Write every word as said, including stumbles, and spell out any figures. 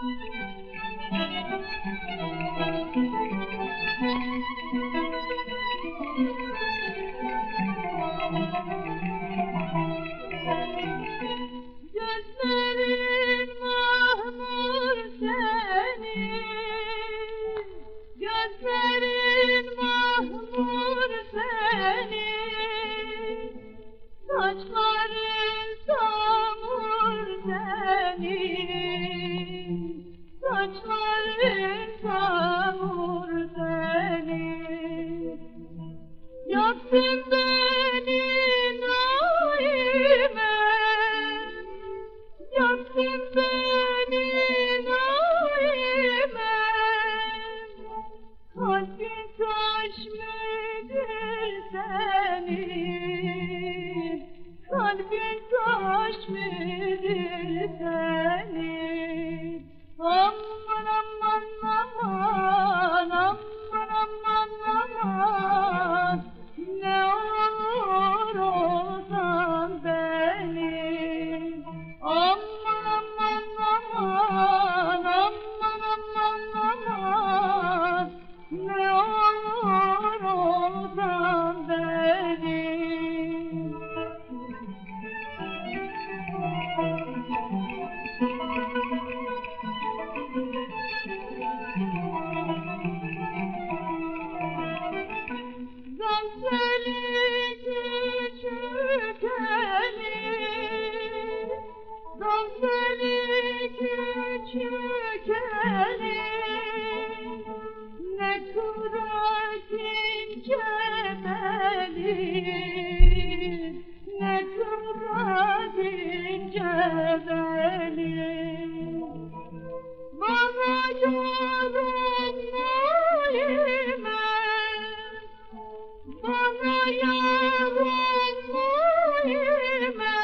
Gözlerin mahmur senin, gözlerin mahmur senin, saçların samur senin, saçların samur senin. Yaktın beni naime, yaktın beni naime. Kalbin taş mıdır senin, kalbin taş mıdır senin? Aman aman aman, aman aman aman, ne olur olsan benim. Aman aman aman, aman aman aman, ne olur olsan benim. Gamzeli küçük elim, gamzeli küçük elim, ne kudret ince belim, ne kudret ince belim. Bana görünme, bana yarınmayma,